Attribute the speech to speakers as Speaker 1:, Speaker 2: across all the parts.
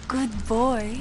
Speaker 1: Good boy.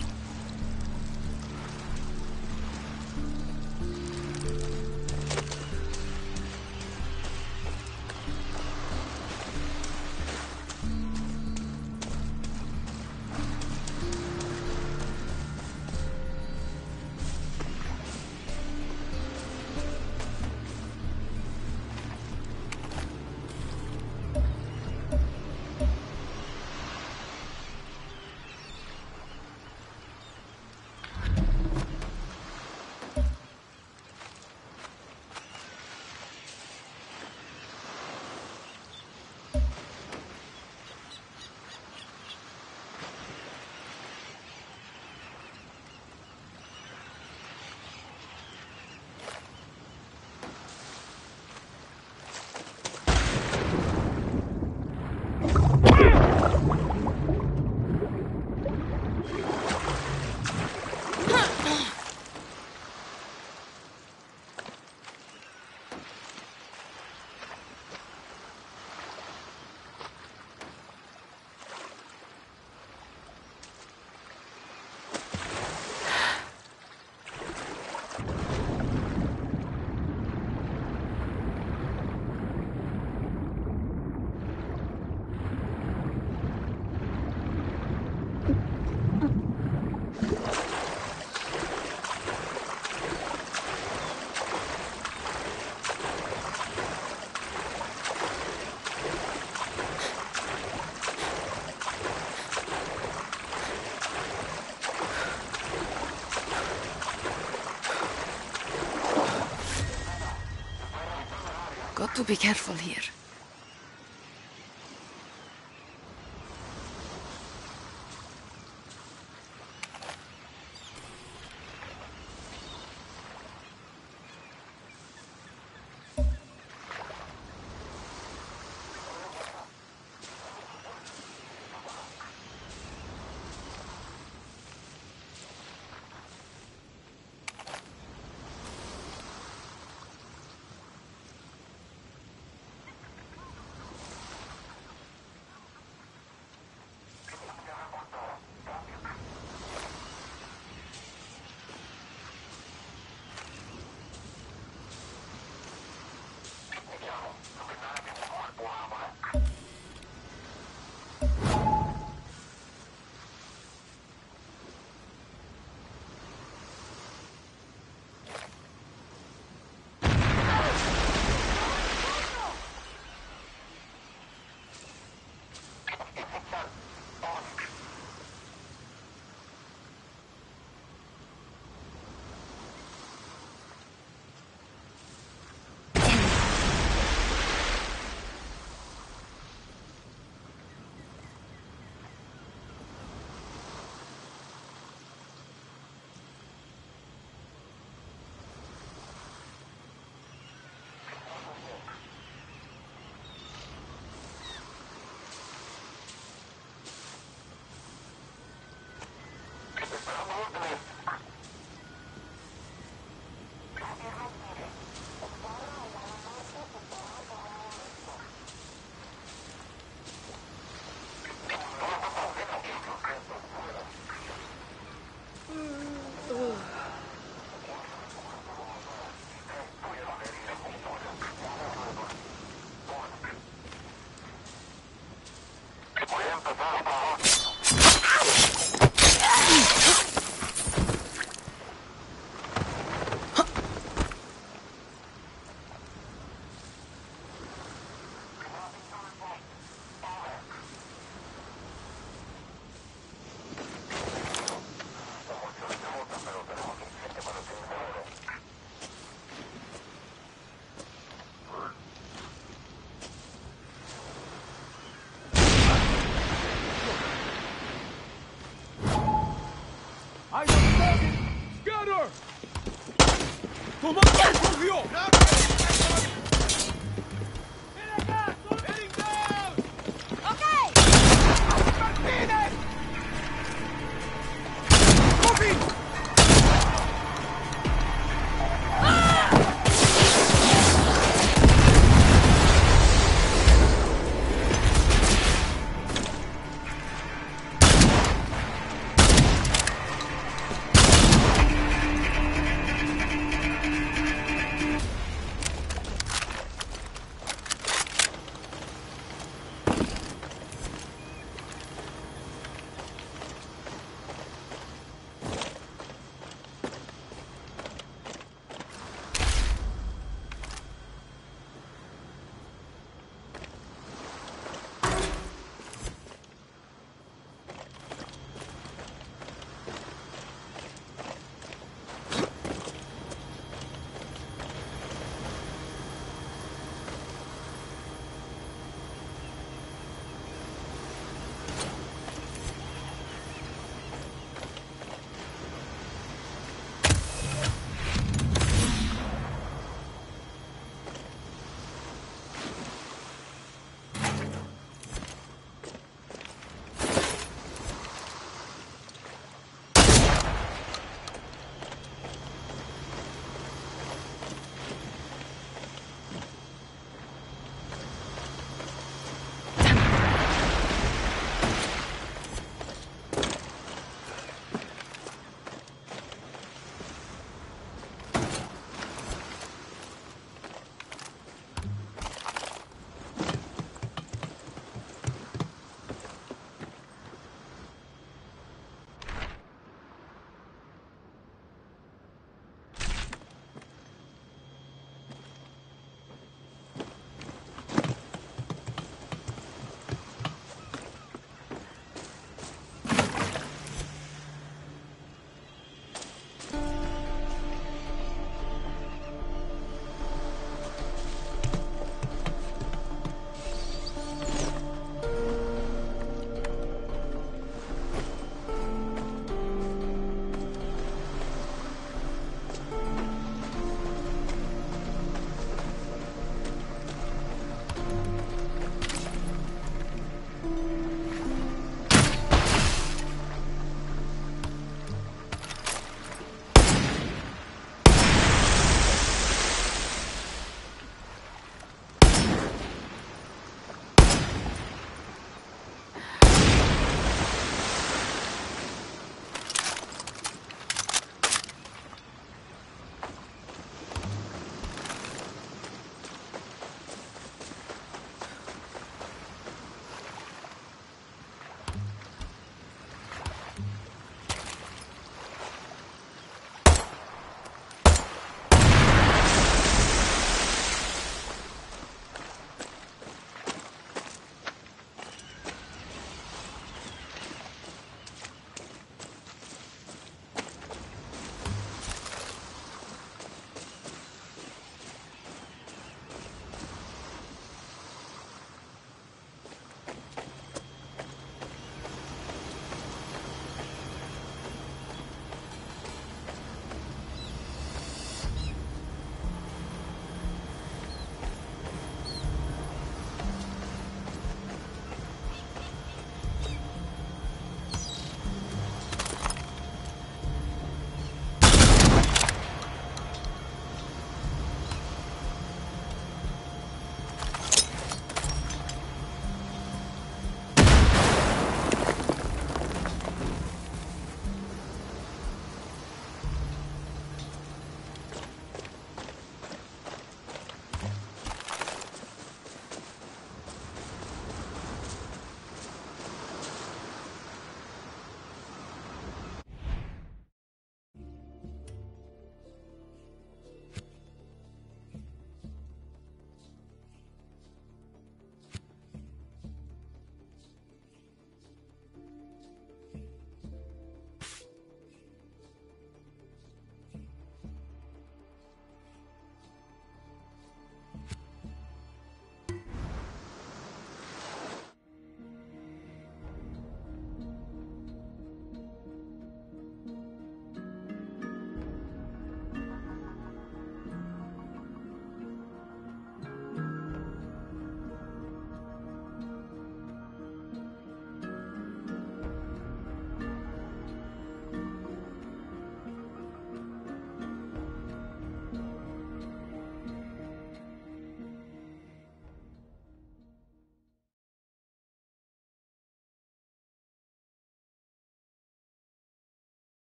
Speaker 1: Got to be careful here.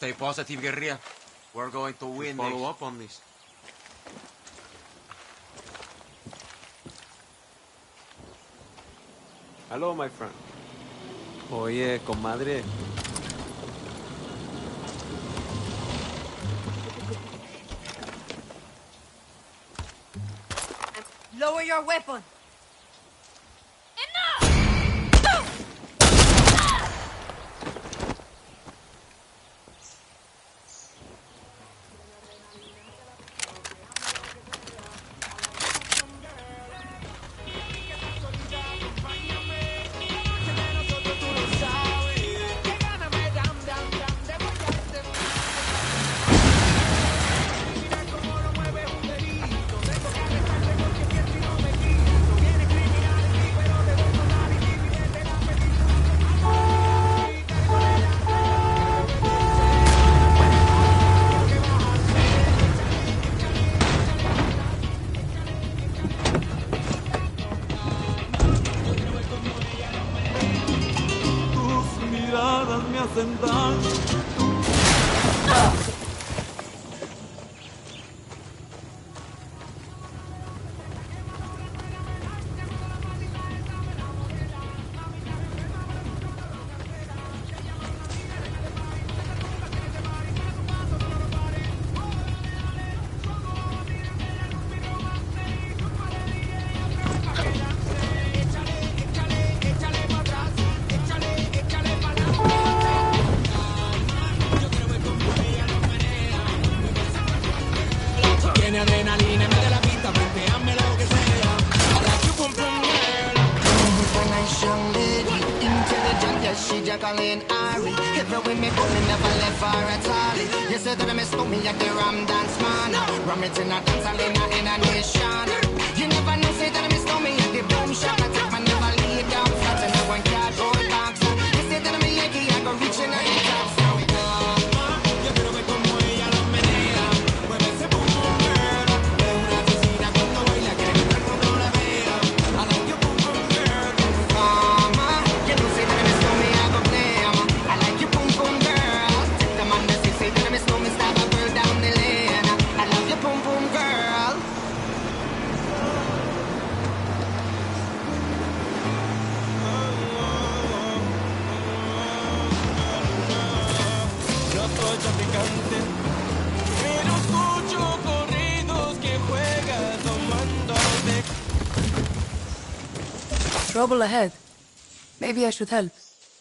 Speaker 2: Stay positive, guerrilla. We're going to win.
Speaker 3: Follow up on this. Hello, my friend. Oye, comadre.
Speaker 1: Lower your weapon.
Speaker 4: Jacqueline Ari. Every way me going never left for at all. You said that I miss me at the Ram Dance Man. Ram it in a dance hall in a nation. You never know, say that I miss me at the Boom Shop. I take my never lay down flat in a one cardboard box. You said that I'm a Yankee, I go reaching out the top. So yo quiero ver como ella lo menea. Mueve ese boom boom girl. Es una asesina cuando baila, quiere entrar cuando la vea. I like your boom boom girl. Mama, you know say that I miss me. I like your boom boom girl. Take the man that say that I miss me, start a girl down the lane. I love your boom boom girl.
Speaker 5: No soy traficante, pero escucho corridos que juegas tomándote.
Speaker 1: Trouble ahead. Maybe I should help.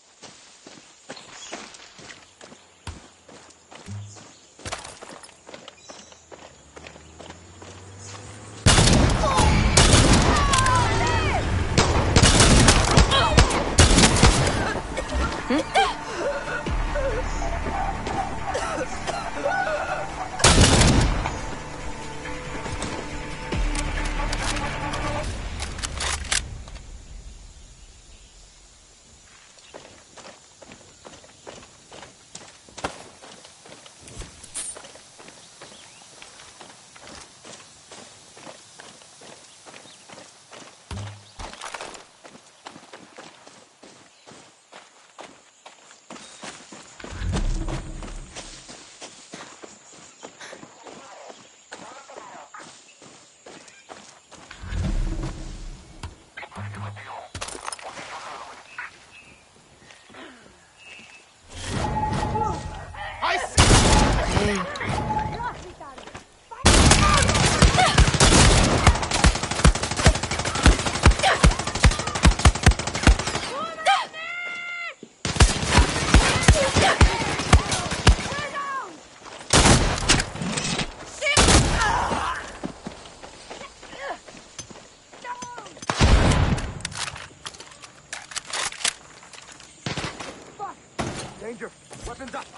Speaker 6: Danger! Weapons up!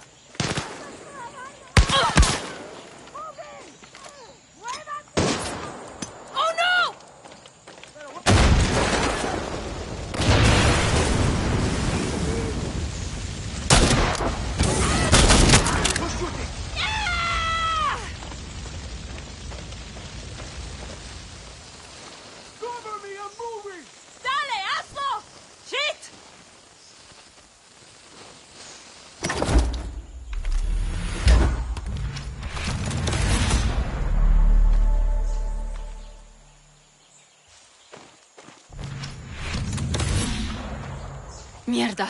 Speaker 1: Oh no!
Speaker 6: Cover me! I'm moving!
Speaker 1: ¡Dale, hazlo! ¡Shit! Mierda.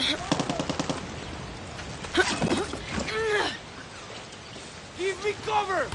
Speaker 6: Give me cover!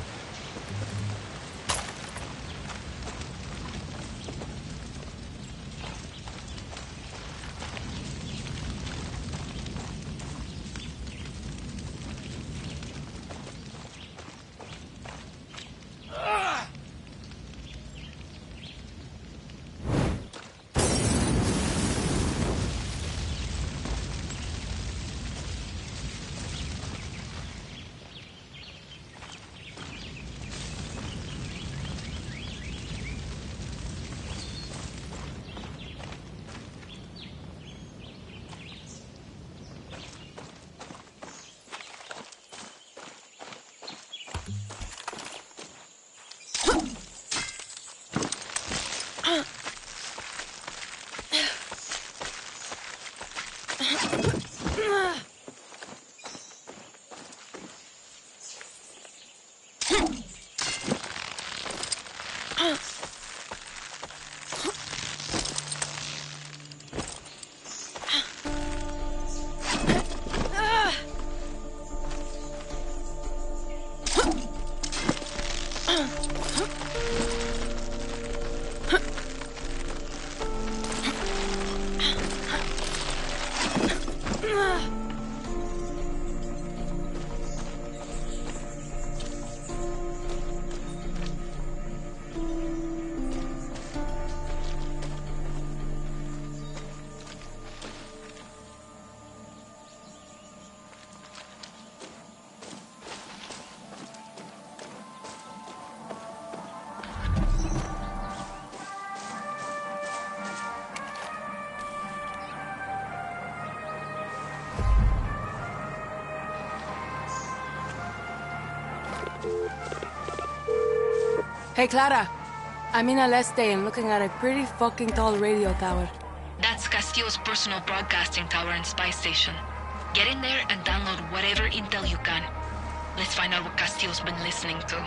Speaker 1: Hey, Clara. I'm in Aleste and looking at a pretty fucking tall radio tower.
Speaker 7: That's Castillo's personal broadcasting tower and spy station. Get in there and download whatever intel you can. Let's find out what Castillo's been listening to.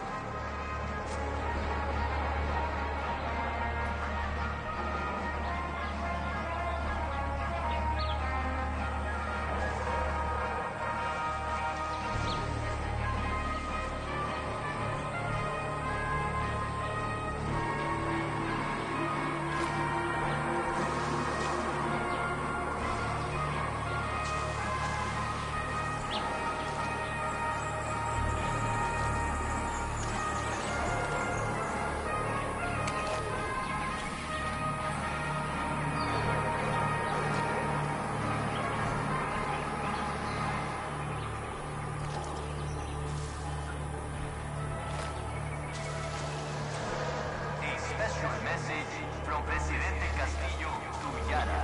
Speaker 8: Special message from Presidente Castillo to Yara.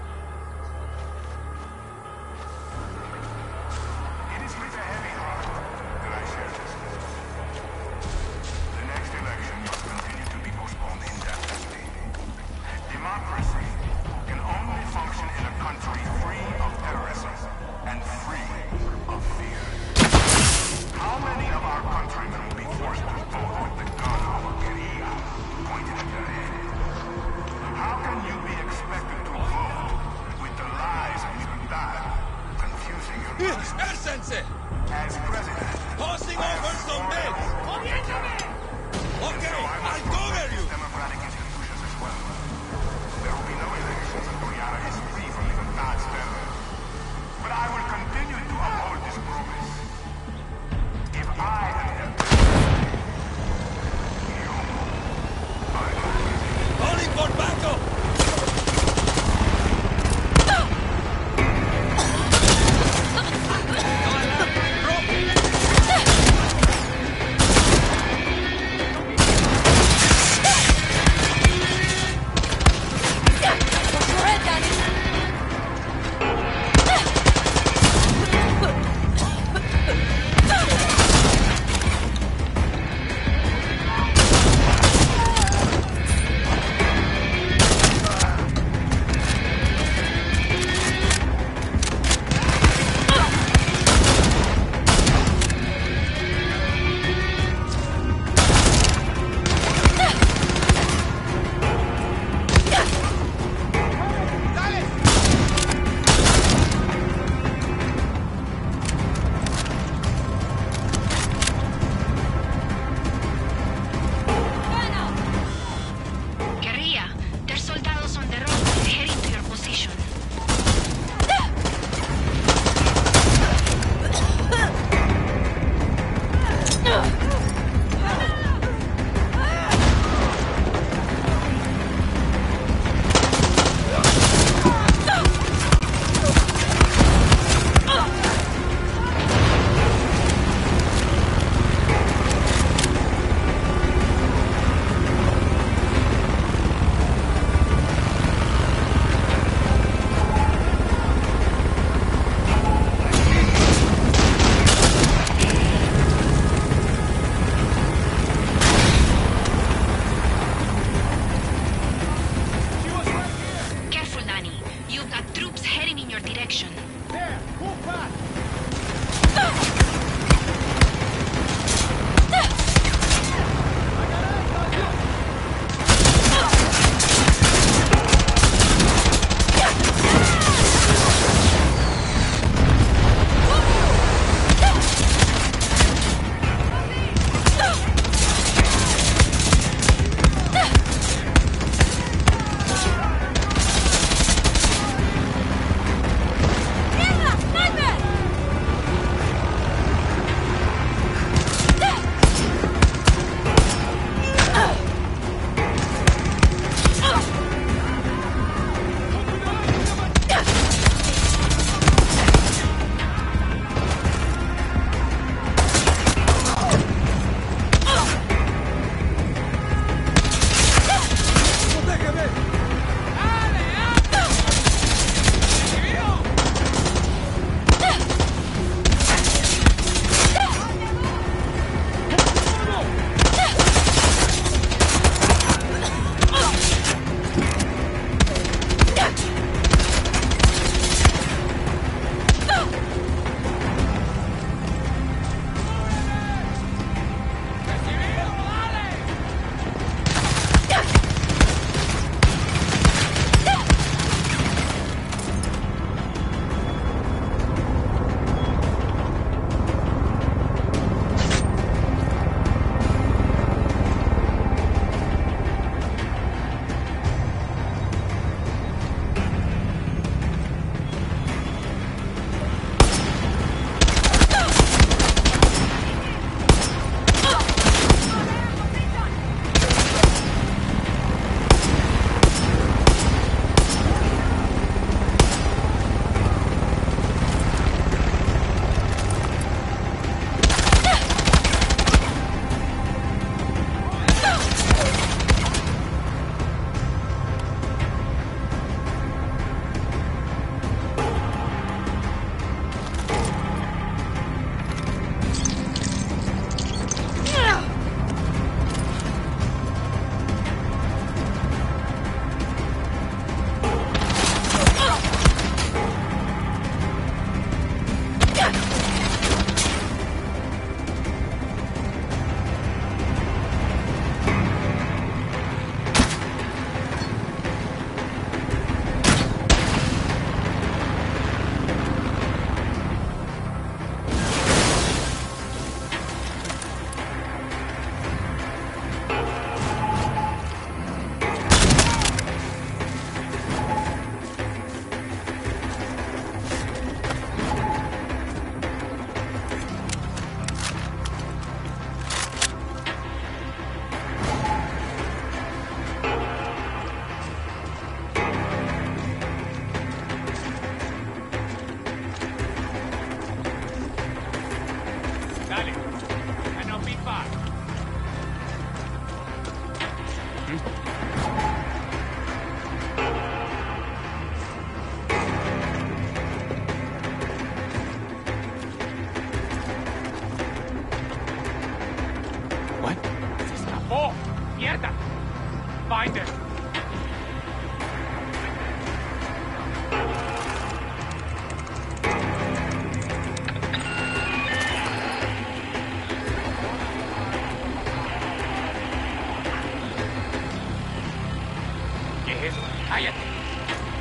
Speaker 8: It is with a heavy heart that I share this message. The next election must continue to be postponed indefinitely. Democracy can only function in a country free of terrorism and free of fear. How many of our countrymen will be forced to vote with the gun of a guerrilla pointed at their head? How can you be expected to vote with the lies of Libertad confusing your mind?
Speaker 5: ¡Dispersense!
Speaker 8: As president,
Speaker 5: Tossing
Speaker 8: I
Speaker 5: over
Speaker 8: have
Speaker 5: some
Speaker 8: sworn
Speaker 5: men! Okay,
Speaker 8: so I
Speaker 5: I'll
Speaker 8: must
Speaker 5: cover
Speaker 8: protect
Speaker 5: you!
Speaker 8: its democratic institutions as well. There will be no elections until Yara is free from Libertad's terror. But I will continue to uphold this promise. If I am the president, you are the president.
Speaker 5: Calling for backup!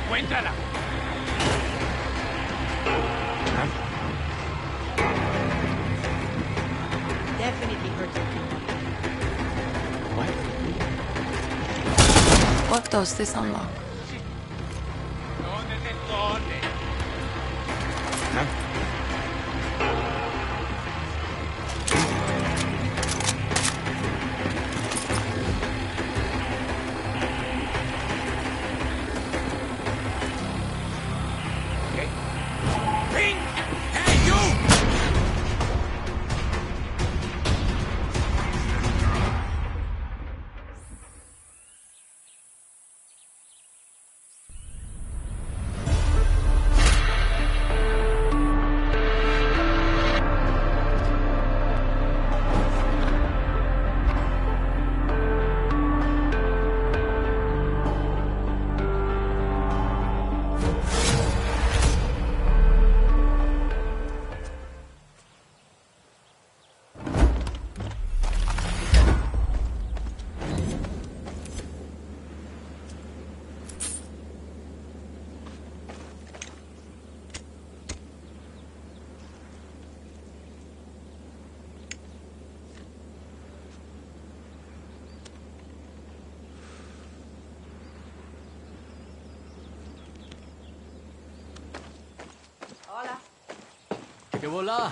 Speaker 6: ¡Encuéntrala!
Speaker 9: Definitely hurt some people.
Speaker 1: What does this unlock?
Speaker 6: ¡No detone! Ping! Hey, you!
Speaker 9: Hola.
Speaker 10: Que voila.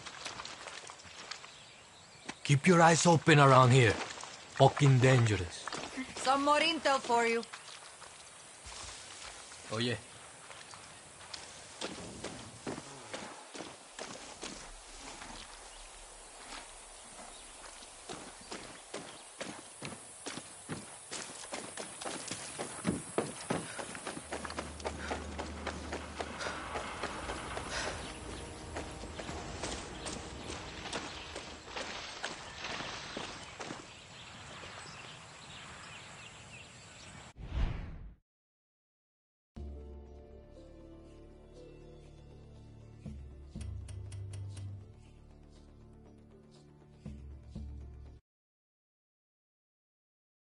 Speaker 10: Keep your eyes open around here. Fucking dangerous.
Speaker 9: Some more intel for you.
Speaker 10: Oye,